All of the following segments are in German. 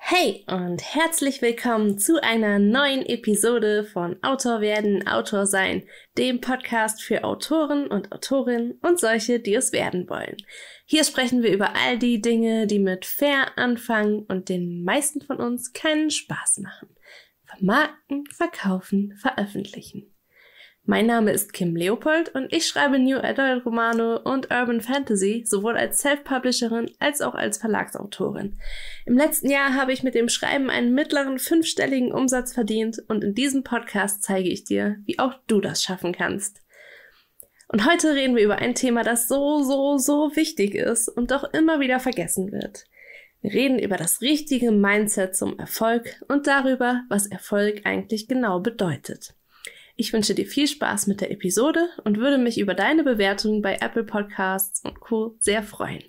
Hey und herzlich willkommen zu einer neuen Episode von Autor werden, Autor sein, dem Podcast für Autoren und Autorinnen und solche, die es werden wollen. Hier sprechen wir über all die Dinge, die mit fair anfangen und den meisten von uns keinen Spaß machen. Vermarkten, verkaufen, veröffentlichen. Mein Name ist Kim Leopold und ich schreibe New Adult Romane und Urban Fantasy, sowohl als Self-Publisherin als auch als Verlagsautorin. Im letzten Jahr habe ich mit dem Schreiben einen mittleren 5-stelligen Umsatz verdient und in diesem Podcast zeige ich dir, wie auch du das schaffen kannst. Und heute reden wir über ein Thema, das so wichtig ist und doch immer wieder vergessen wird. Wir reden über das richtige Mindset zum Erfolg und darüber, was Erfolg eigentlich genau bedeutet. Ich wünsche dir viel Spaß mit der Episode und würde mich über deine Bewertung bei Apple Podcasts und Co. sehr freuen.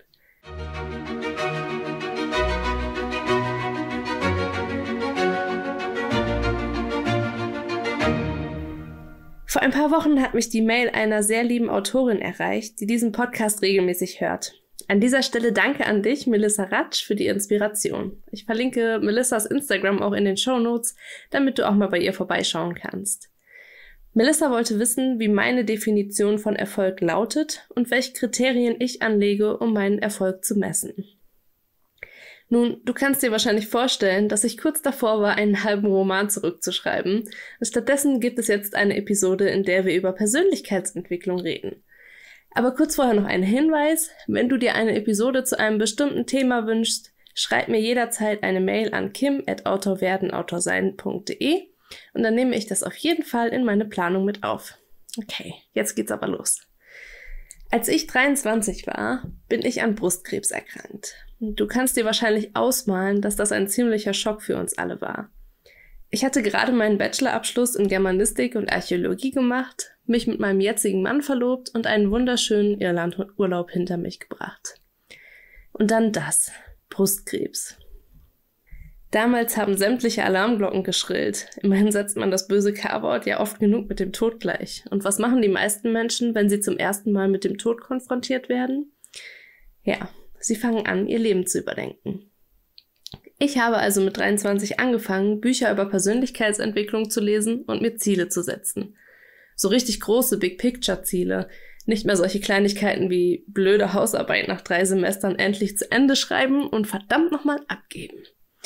Vor ein paar Wochen hat mich die Mail einer sehr lieben Autorin erreicht, die diesen Podcast regelmäßig hört. An dieser Stelle danke an dich, Melissa Ratsch, für die Inspiration. Ich verlinke Melissas Instagram auch in den Shownotes, damit du auch mal bei ihr vorbeischauen kannst. Melissa wollte wissen, wie meine Definition von Erfolg lautet und welche Kriterien ich anlege, um meinen Erfolg zu messen. Nun, du kannst dir wahrscheinlich vorstellen, dass ich kurz davor war, einen halben Roman zurückzuschreiben. Stattdessen gibt es jetzt eine Episode, in der wir über Persönlichkeitsentwicklung reden. Aber kurz vorher noch ein Hinweis: Wenn du dir eine Episode zu einem bestimmten Thema wünschst, schreib mir jederzeit eine Mail an kim@autorwerdenautorsein.de. Und dann nehme ich das auf jeden Fall in meine Planung mit auf. Okay, jetzt geht's aber los. Als ich 23 war, bin ich an Brustkrebs erkrankt. Du kannst dir wahrscheinlich ausmalen, dass das ein ziemlicher Schock für uns alle war. Ich hatte gerade meinen Bachelorabschluss in Germanistik und Archäologie gemacht, mich mit meinem jetzigen Mann verlobt und einen wunderschönen Irlandurlaub hinter mich gebracht. Und dann das, Brustkrebs. Damals haben sämtliche Alarmglocken geschrillt. Immerhin setzt man das böse K-Wort ja oft genug mit dem Tod gleich. Und was machen die meisten Menschen, wenn sie zum ersten Mal mit dem Tod konfrontiert werden? Ja, sie fangen an, ihr Leben zu überdenken. Ich habe also mit 23 angefangen, Bücher über Persönlichkeitsentwicklung zu lesen und mir Ziele zu setzen. So richtig große Big-Picture-Ziele. Nicht mehr solche Kleinigkeiten wie blöde Hausarbeit nach 3 Semestern endlich zu Ende schreiben und verdammt nochmal abgeben.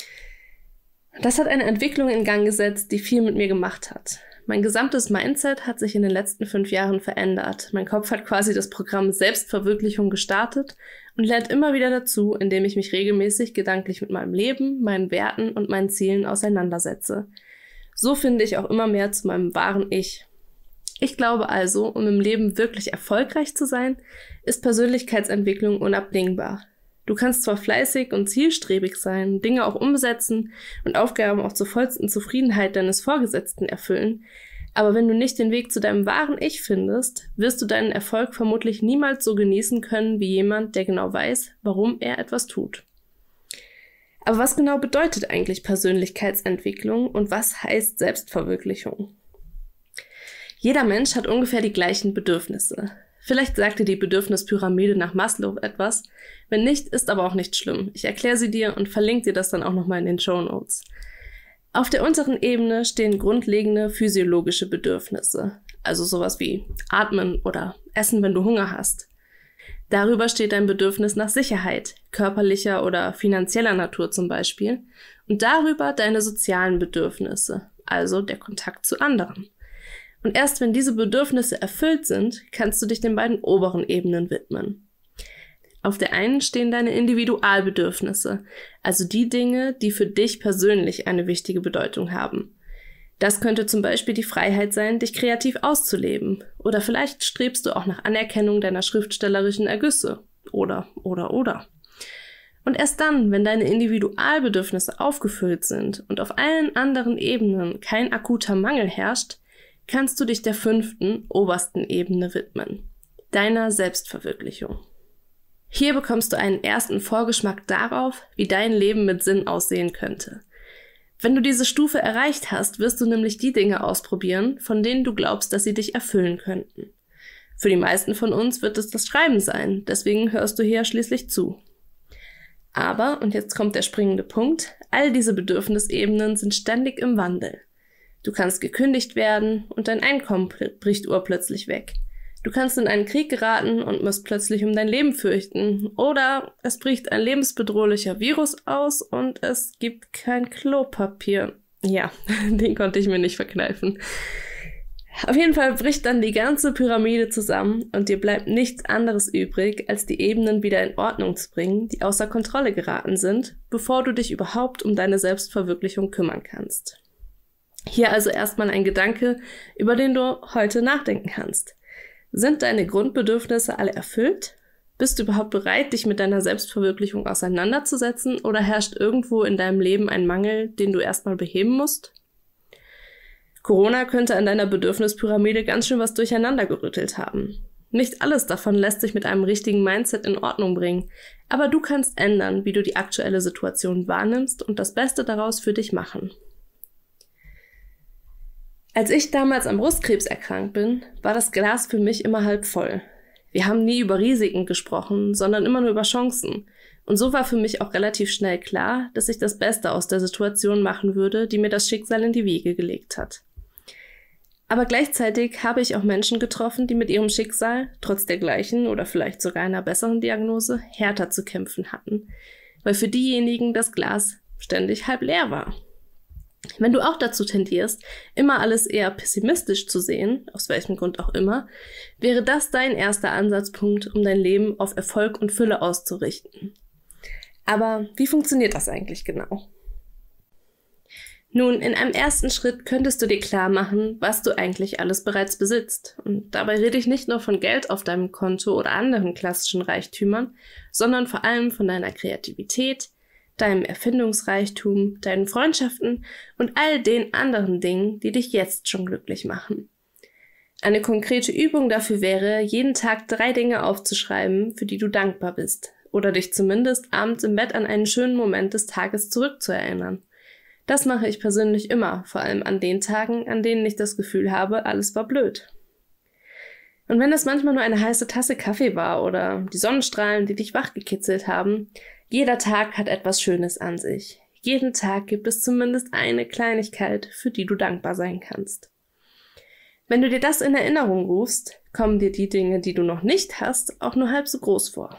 Das hat eine Entwicklung in Gang gesetzt, die viel mit mir gemacht hat. Mein gesamtes Mindset hat sich in den letzten 5 Jahren verändert. Mein Kopf hat quasi das Programm Selbstverwirklichung gestartet und lernt immer wieder dazu, indem ich mich regelmäßig gedanklich mit meinem Leben, meinen Werten und meinen Zielen auseinandersetze. So finde ich auch immer mehr zu meinem wahren Ich. Ich glaube also, um im Leben wirklich erfolgreich zu sein, ist Persönlichkeitsentwicklung unabdingbar. Du kannst zwar fleißig und zielstrebig sein, Dinge auch umsetzen und Aufgaben auch zur vollsten Zufriedenheit deines Vorgesetzten erfüllen, aber wenn du nicht den Weg zu deinem wahren Ich findest, wirst du deinen Erfolg vermutlich niemals so genießen können wie jemand, der genau weiß, warum er etwas tut. Aber was genau bedeutet eigentlich Persönlichkeitsentwicklung und was heißt Selbstverwirklichung? Jeder Mensch hat ungefähr die gleichen Bedürfnisse. Vielleicht sagt dir die Bedürfnispyramide nach Maslow etwas. Wenn nicht, ist aber auch nicht schlimm. Ich erkläre sie dir und verlinke dir das dann auch nochmal in den Shownotes. Auf der unteren Ebene stehen grundlegende physiologische Bedürfnisse, also sowas wie Atmen oder Essen, wenn du Hunger hast. Darüber steht dein Bedürfnis nach Sicherheit, körperlicher oder finanzieller Natur zum Beispiel, und darüber deine sozialen Bedürfnisse, also der Kontakt zu anderen. Und erst wenn diese Bedürfnisse erfüllt sind, kannst du dich den beiden oberen Ebenen widmen. Auf der einen stehen deine Individualbedürfnisse, also die Dinge, die für dich persönlich eine wichtige Bedeutung haben. Das könnte zum Beispiel die Freiheit sein, dich kreativ auszuleben. Oder vielleicht strebst du auch nach Anerkennung deiner schriftstellerischen Ergüsse. Oder. Und erst dann, wenn deine Individualbedürfnisse aufgefüllt sind und auf allen anderen Ebenen kein akuter Mangel herrscht, kannst du dich der 5., obersten Ebene widmen, deiner Selbstverwirklichung. Hier bekommst du einen ersten Vorgeschmack darauf, wie dein Leben mit Sinn aussehen könnte. Wenn du diese Stufe erreicht hast, wirst du nämlich die Dinge ausprobieren, von denen du glaubst, dass sie dich erfüllen könnten. Für die meisten von uns wird es das Schreiben sein, deswegen hörst du hier schließlich zu. Aber, und jetzt kommt der springende Punkt, all diese Bedürfnisebenen sind ständig im Wandel. Du kannst gekündigt werden und dein Einkommen bricht urplötzlich weg. Du kannst in einen Krieg geraten und musst plötzlich um dein Leben fürchten. Oder es bricht ein lebensbedrohlicher Virus aus und es gibt kein Klopapier. Ja, den konnte ich mir nicht verkneifen. Auf jeden Fall bricht dann die ganze Pyramide zusammen und dir bleibt nichts anderes übrig, als die Ebenen wieder in Ordnung zu bringen, die außer Kontrolle geraten sind, bevor du dich überhaupt um deine Selbstverwirklichung kümmern kannst. Hier also erstmal ein Gedanke, über den du heute nachdenken kannst. Sind deine Grundbedürfnisse alle erfüllt? Bist du überhaupt bereit, dich mit deiner Selbstverwirklichung auseinanderzusetzen, oder herrscht irgendwo in deinem Leben ein Mangel, den du erstmal beheben musst? Corona könnte an deiner Bedürfnispyramide ganz schön was durcheinander gerüttelt haben. Nicht alles davon lässt sich mit einem richtigen Mindset in Ordnung bringen, aber du kannst ändern, wie du die aktuelle Situation wahrnimmst und das Beste daraus für dich machen. Als ich damals am Brustkrebs erkrankt bin, war das Glas für mich immer halb voll. Wir haben nie über Risiken gesprochen, sondern immer nur über Chancen. Und so war für mich auch relativ schnell klar, dass ich das Beste aus der Situation machen würde, die mir das Schicksal in die Wiege gelegt hat. Aber gleichzeitig habe ich auch Menschen getroffen, die mit ihrem Schicksal, trotz der gleichen oder vielleicht sogar einer besseren Diagnose, härter zu kämpfen hatten, weil für diejenigen das Glas ständig halb leer war. Wenn du auch dazu tendierst, immer alles eher pessimistisch zu sehen, aus welchem Grund auch immer, wäre das dein erster Ansatzpunkt, um dein Leben auf Erfolg und Fülle auszurichten. Aber wie funktioniert das eigentlich genau? Nun, in einem ersten Schritt könntest du dir klar machen, was du eigentlich alles bereits besitzt. Und dabei rede ich nicht nur von Geld auf deinem Konto oder anderen klassischen Reichtümern, sondern vor allem von deiner Kreativität, deinem Erfindungsreichtum, deinen Freundschaften und all den anderen Dingen, die dich jetzt schon glücklich machen. Eine konkrete Übung dafür wäre, jeden Tag 3 Dinge aufzuschreiben, für die du dankbar bist, oder dich zumindest abends im Bett an einen schönen Moment des Tages zurückzuerinnern. Das mache ich persönlich immer, vor allem an den Tagen, an denen ich das Gefühl habe, alles war blöd. Und wenn es manchmal nur eine heiße Tasse Kaffee war oder die Sonnenstrahlen, die dich wachgekitzelt haben, jeder Tag hat etwas Schönes an sich. Jeden Tag gibt es zumindest eine Kleinigkeit, für die du dankbar sein kannst. Wenn du dir das in Erinnerung rufst, kommen dir die Dinge, die du noch nicht hast, auch nur halb so groß vor.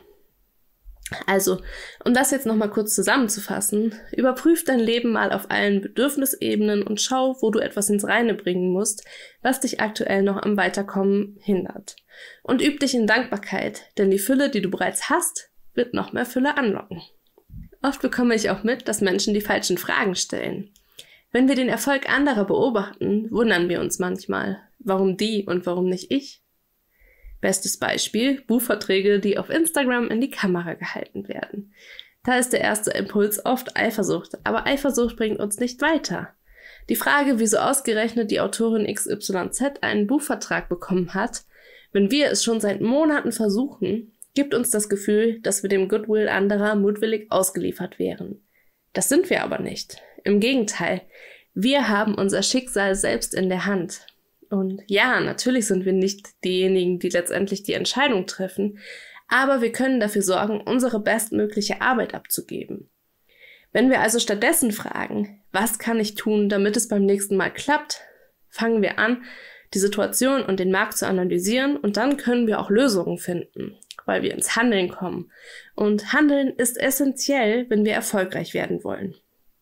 Also, um das jetzt nochmal kurz zusammenzufassen, überprüf dein Leben mal auf allen Bedürfnisebenen und schau, wo du etwas ins Reine bringen musst, was dich aktuell noch am Weiterkommen hindert. Und üb dich in Dankbarkeit, denn die Fülle, die du bereits hast, wird noch mehr Fülle anlocken. Oft bekomme ich auch mit, dass Menschen die falschen Fragen stellen. Wenn wir den Erfolg anderer beobachten, wundern wir uns manchmal, warum die und warum nicht ich? Bestes Beispiel, Buchverträge, die auf Instagram in die Kamera gehalten werden. Da ist der erste Impuls oft Eifersucht, aber Eifersucht bringt uns nicht weiter. Die Frage, wieso ausgerechnet die Autorin XYZ einen Buchvertrag bekommen hat, wenn wir es schon seit Monaten versuchen, gibt uns das Gefühl, dass wir dem Goodwill anderer mutwillig ausgeliefert wären. Das sind wir aber nicht. Im Gegenteil, wir haben unser Schicksal selbst in der Hand. Und ja, natürlich sind wir nicht diejenigen, die letztendlich die Entscheidung treffen, aber wir können dafür sorgen, unsere bestmögliche Arbeit abzugeben. Wenn wir also stattdessen fragen, was kann ich tun, damit es beim nächsten Mal klappt, fangen wir an, die Situation und den Markt zu analysieren, und dann können wir auch Lösungen finden, weil wir ins Handeln kommen. Und Handeln ist essentiell, wenn wir erfolgreich werden wollen.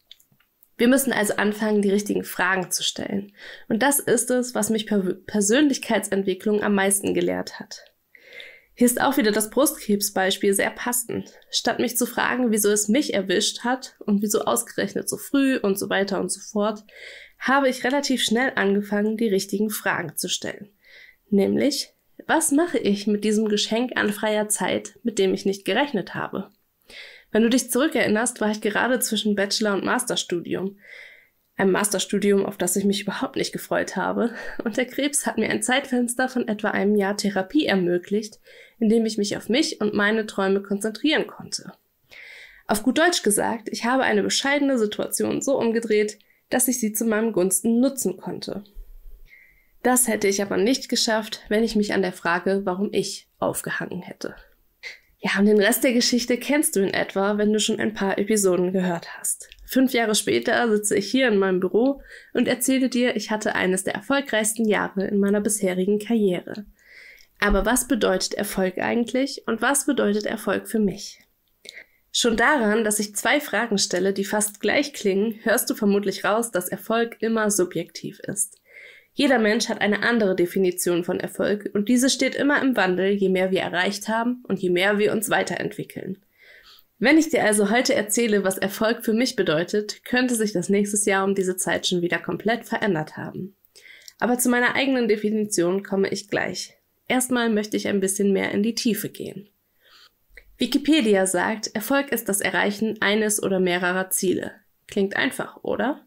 Wir müssen also anfangen, die richtigen Fragen zu stellen. Und das ist es, was mich Persönlichkeitsentwicklung am meisten gelehrt hat. Hier ist auch wieder das Brustkrebsbeispiel sehr passend. Statt mich zu fragen, wieso es mich erwischt hat und wieso ausgerechnet so früh und so weiter und so fort, habe ich relativ schnell angefangen, die richtigen Fragen zu stellen. Nämlich, was mache ich mit diesem Geschenk an freier Zeit, mit dem ich nicht gerechnet habe? Wenn du dich zurückerinnerst, war ich gerade zwischen Bachelor- und Masterstudium. Ein Masterstudium, auf das ich mich überhaupt nicht gefreut habe. Und der Krebs hat mir ein Zeitfenster von etwa einem Jahr Therapie ermöglicht, in dem ich mich auf mich und meine Träume konzentrieren konnte. Auf gut Deutsch gesagt, ich habe eine bescheidene Situation so umgedreht, dass ich sie zu meinem Gunsten nutzen konnte. Das hätte ich aber nicht geschafft, wenn ich mich an der Frage, warum ich, aufgehangen hätte. Ja, und den Rest der Geschichte kennst du in etwa, wenn du schon ein paar Episoden gehört hast. 5 Jahre später sitze ich hier in meinem Büro und erzähle dir, ich hatte eines der erfolgreichsten Jahre in meiner bisherigen Karriere. Aber was bedeutet Erfolg eigentlich und was bedeutet Erfolg für mich? Schon daran, dass ich 2 Fragen stelle, die fast gleich klingen, hörst du vermutlich raus, dass Erfolg immer subjektiv ist. Jeder Mensch hat eine andere Definition von Erfolg und diese steht immer im Wandel, je mehr wir erreicht haben und je mehr wir uns weiterentwickeln. Wenn ich dir also heute erzähle, was Erfolg für mich bedeutet, könnte sich das nächstes Jahr um diese Zeit schon wieder komplett verändert haben. Aber zu meiner eigenen Definition komme ich gleich. Erstmal möchte ich ein bisschen mehr in die Tiefe gehen. Wikipedia sagt, Erfolg ist das Erreichen eines oder mehrerer Ziele. Klingt einfach, oder?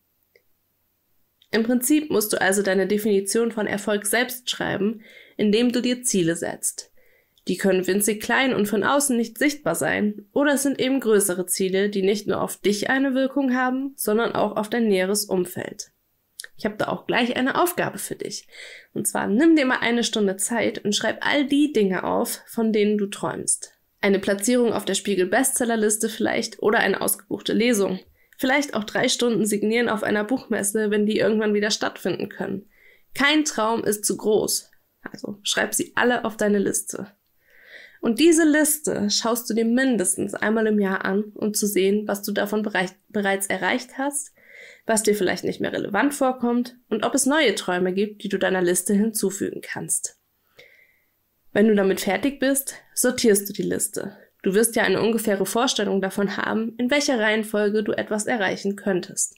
Im Prinzip musst du also deine Definition von Erfolg selbst schreiben, indem du dir Ziele setzt. Die können winzig klein und von außen nicht sichtbar sein, oder es sind eben größere Ziele, die nicht nur auf dich eine Wirkung haben, sondern auch auf dein näheres Umfeld. Ich habe da auch gleich eine Aufgabe für dich. Und zwar nimm dir mal 1 Stunde Zeit und schreib all die Dinge auf, von denen du träumst. Eine Platzierung auf der Spiegel-Bestsellerliste vielleicht oder eine ausgebuchte Lesung. Vielleicht auch 3 Stunden signieren auf einer Buchmesse, wenn die irgendwann wieder stattfinden können. Kein Traum ist zu groß. Also schreib sie alle auf deine Liste. Und diese Liste schaust du dir mindestens einmal im Jahr an, um zu sehen, was du davon bereits erreicht hast, was dir vielleicht nicht mehr relevant vorkommt und ob es neue Träume gibt, die du deiner Liste hinzufügen kannst. Wenn du damit fertig bist, sortierst du die Liste. Du wirst ja eine ungefähre Vorstellung davon haben, in welcher Reihenfolge du etwas erreichen könntest.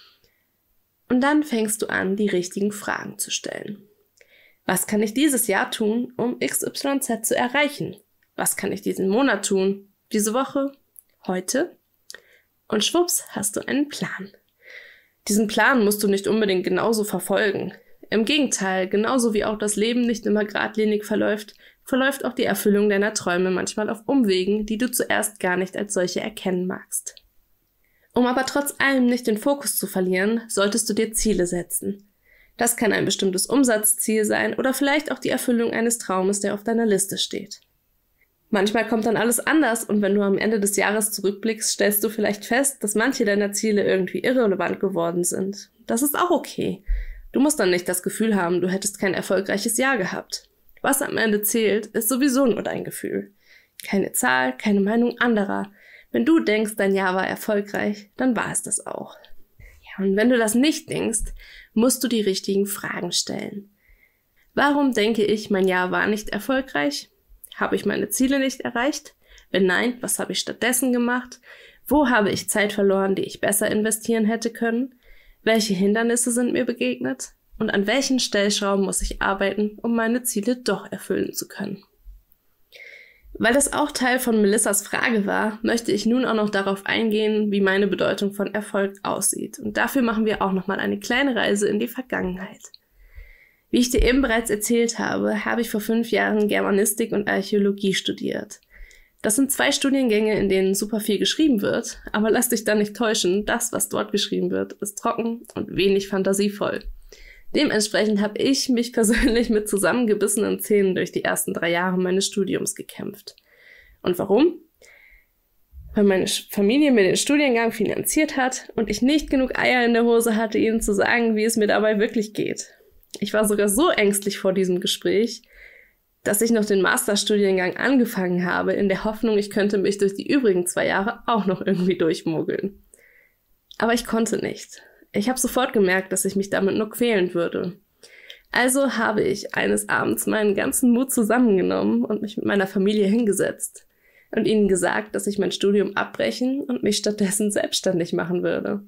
Und dann fängst du an, die richtigen Fragen zu stellen. Was kann ich dieses Jahr tun, um XYZ zu erreichen? Was kann ich diesen Monat tun? Diese Woche? Heute? Und schwupps, hast du einen Plan. Diesen Plan musst du nicht unbedingt genauso verfolgen. Im Gegenteil, genauso wie auch das Leben nicht immer geradlinig verläuft auch die Erfüllung deiner Träume manchmal auf Umwegen, die du zuerst gar nicht als solche erkennen magst. Um aber trotz allem nicht den Fokus zu verlieren, solltest du dir Ziele setzen. Das kann ein bestimmtes Umsatzziel sein oder vielleicht auch die Erfüllung eines Traumes, der auf deiner Liste steht. Manchmal kommt dann alles anders und wenn du am Ende des Jahres zurückblickst, stellst du vielleicht fest, dass manche deiner Ziele irgendwie irrelevant geworden sind. Das ist auch okay. Du musst dann nicht das Gefühl haben, du hättest kein erfolgreiches Jahr gehabt. Was am Ende zählt, ist sowieso nur dein Gefühl. Keine Zahl, keine Meinung anderer. Wenn du denkst, dein Jahr war erfolgreich, dann war es das auch. Ja, und wenn du das nicht denkst, musst du die richtigen Fragen stellen. Warum denke ich, mein Jahr war nicht erfolgreich? Habe ich meine Ziele nicht erreicht? Wenn nein, was habe ich stattdessen gemacht? Wo habe ich Zeit verloren, die ich besser investieren hätte können? Welche Hindernisse sind mir begegnet? Und an welchen Stellschrauben muss ich arbeiten, um meine Ziele doch erfüllen zu können? Weil das auch Teil von Melissas Frage war, möchte ich nun auch noch darauf eingehen, wie meine Bedeutung von Erfolg aussieht. Und dafür machen wir auch nochmal eine kleine Reise in die Vergangenheit. Wie ich dir eben bereits erzählt habe, habe ich vor 5 Jahren Germanistik und Archäologie studiert. Das sind 2 Studiengänge, in denen super viel geschrieben wird, aber lass dich da nicht täuschen, das, was dort geschrieben wird, ist trocken und wenig fantasievoll. Dementsprechend habe ich mich persönlich mit zusammengebissenen Zähnen durch die ersten 3 Jahre meines Studiums gekämpft. Und warum? Weil meine Familie mir den Studiengang finanziert hat und ich nicht genug Eier in der Hose hatte, ihnen zu sagen, wie es mir dabei wirklich geht. Ich war sogar so ängstlich vor diesem Gespräch, dass ich noch den Masterstudiengang angefangen habe, in der Hoffnung, ich könnte mich durch die übrigen 2 Jahre auch noch irgendwie durchmogeln. Aber ich konnte nicht. Ich habe sofort gemerkt, dass ich mich damit nur quälen würde. Also habe ich eines Abends meinen ganzen Mut zusammengenommen und mich mit meiner Familie hingesetzt und ihnen gesagt, dass ich mein Studium abbrechen und mich stattdessen selbstständig machen würde.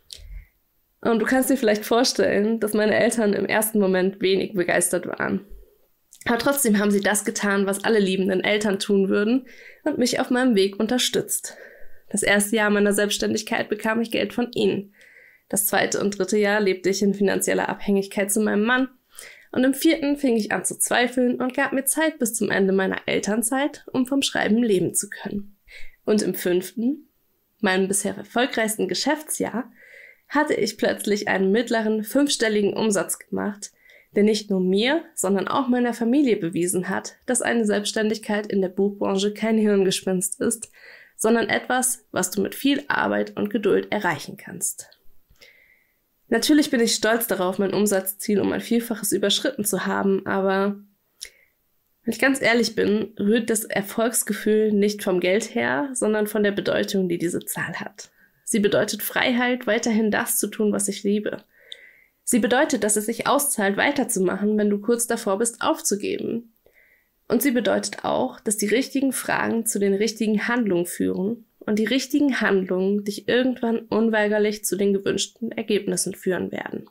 Und du kannst dir vielleicht vorstellen, dass meine Eltern im ersten Moment wenig begeistert waren. Aber trotzdem haben sie das getan, was alle liebenden Eltern tun würden und mich auf meinem Weg unterstützt. Das erste Jahr meiner Selbstständigkeit bekam ich Geld von ihnen. Das 2. und 3. Jahr lebte ich in finanzieller Abhängigkeit zu meinem Mann. Und im 4. fing ich an zu zweifeln und gab mir Zeit bis zum Ende meiner Elternzeit, um vom Schreiben leben zu können. Und im 5., meinem bisher erfolgreichsten Geschäftsjahr, hatte ich plötzlich einen mittleren 5-stelligen Umsatz gemacht, der nicht nur mir, sondern auch meiner Familie bewiesen hat, dass eine Selbstständigkeit in der Buchbranche kein Hirngespinst ist, sondern etwas, was du mit viel Arbeit und Geduld erreichen kannst. Natürlich bin ich stolz darauf, mein Umsatzziel um ein Vielfaches überschritten zu haben, aber wenn ich ganz ehrlich bin, rührt das Erfolgsgefühl nicht vom Geld her, sondern von der Bedeutung, die diese Zahl hat. Sie bedeutet Freiheit, weiterhin das zu tun, was ich liebe. Sie bedeutet, dass es sich auszahlt, weiterzumachen, wenn du kurz davor bist, aufzugeben. Und sie bedeutet auch, dass die richtigen Fragen zu den richtigen Handlungen führen und die richtigen Handlungen dich irgendwann unweigerlich zu den gewünschten Ergebnissen führen werden.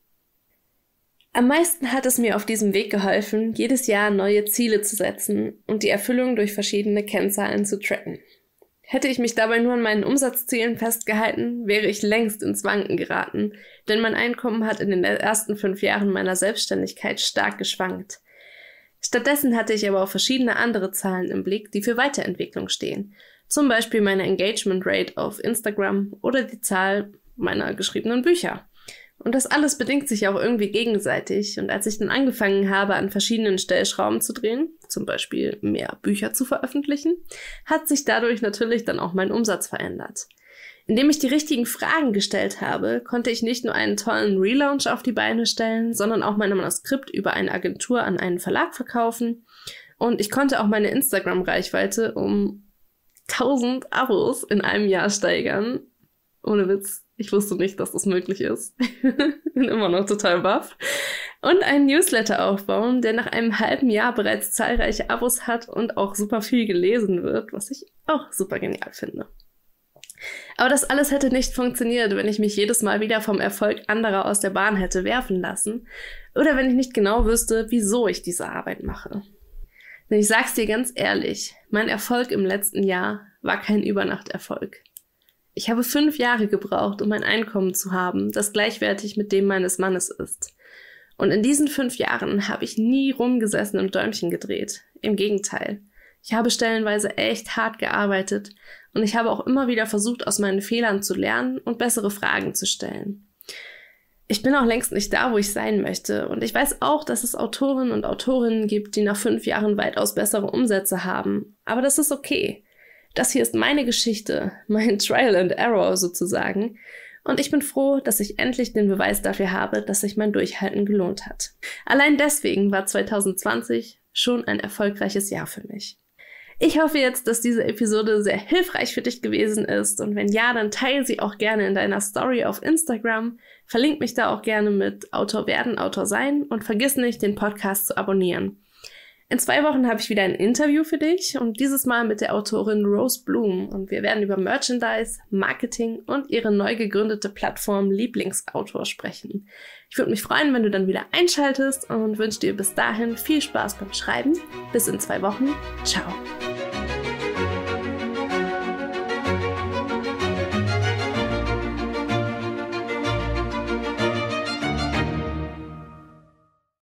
Am meisten hat es mir auf diesem Weg geholfen, jedes Jahr neue Ziele zu setzen und die Erfüllung durch verschiedene Kennzahlen zu tracken. Hätte ich mich dabei nur an meinen Umsatzzielen festgehalten, wäre ich längst ins Wanken geraten, denn mein Einkommen hat in den ersten 5 Jahren meiner Selbstständigkeit stark geschwankt. Stattdessen hatte ich aber auch verschiedene andere Zahlen im Blick, die für Weiterentwicklung stehen. Zum Beispiel meine Engagement Rate auf Instagram oder die Zahl meiner geschriebenen Bücher. Und das alles bedingt sich auch irgendwie gegenseitig. Und als ich dann angefangen habe, an verschiedenen Stellschrauben zu drehen, zum Beispiel mehr Bücher zu veröffentlichen, hat sich dadurch natürlich dann auch mein Umsatz verändert. Indem ich die richtigen Fragen gestellt habe, konnte ich nicht nur einen tollen Relaunch auf die Beine stellen, sondern auch mein Manuskript über eine Agentur an einen Verlag verkaufen. Und ich konnte auch meine Instagram-Reichweite um 1000 Abos in einem Jahr steigern. Ohne Witz. Ich wusste nicht, dass das möglich ist. Bin immer noch total baff. Und einen Newsletter aufbauen, der nach einem halben Jahr bereits zahlreiche Abos hat und auch super viel gelesen wird, was ich auch super genial finde. Aber das alles hätte nicht funktioniert, wenn ich mich jedes Mal wieder vom Erfolg anderer aus der Bahn hätte werfen lassen oder wenn ich nicht genau wüsste, wieso ich diese Arbeit mache. Denn ich sag's dir ganz ehrlich, mein Erfolg im letzten Jahr war kein Übernachterfolg. Ich habe 5 Jahre gebraucht, um ein Einkommen zu haben, das gleichwertig mit dem meines Mannes ist. Und in diesen 5 Jahren habe ich nie rumgesessen und Däumchen gedreht. Im Gegenteil. Ich habe stellenweise echt hart gearbeitet und ich habe auch immer wieder versucht, aus meinen Fehlern zu lernen und bessere Fragen zu stellen. Ich bin auch längst nicht da, wo ich sein möchte. Und ich weiß auch, dass es Autorinnen und Autorinnen gibt, die nach 5 Jahren weitaus bessere Umsätze haben. Aber das ist okay. Das hier ist meine Geschichte, mein Trial and Error sozusagen. Und ich bin froh, dass ich endlich den Beweis dafür habe, dass sich mein Durchhalten gelohnt hat. Allein deswegen war 2020 schon ein erfolgreiches Jahr für mich. Ich hoffe jetzt, dass diese Episode sehr hilfreich für dich gewesen ist. Und wenn ja, dann teile sie auch gerne in deiner Story auf Instagram. Verlink mich da auch gerne mit Autor werden, Autor sein und vergiss nicht, den Podcast zu abonnieren. In 2 Wochen habe ich wieder ein Interview für dich und dieses Mal mit der Autorin Rose Bloom und wir werden über Merchandise, Marketing und ihre neu gegründete Plattform Lieblingsautor sprechen. Ich würde mich freuen, wenn du dann wieder einschaltest und wünsche dir bis dahin viel Spaß beim Schreiben. Bis in 2 Wochen. Ciao.